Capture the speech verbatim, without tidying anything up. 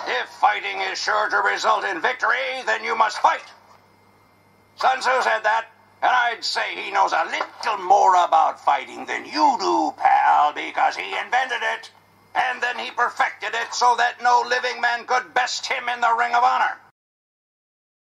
If fighting is sure to result in victory, then you must fight. Sun Tzu said that, and I'd say he knows a little more about fighting than you do, pal, because he invented it, and then he perfected it so that no living man could best him in the Ring of Honor.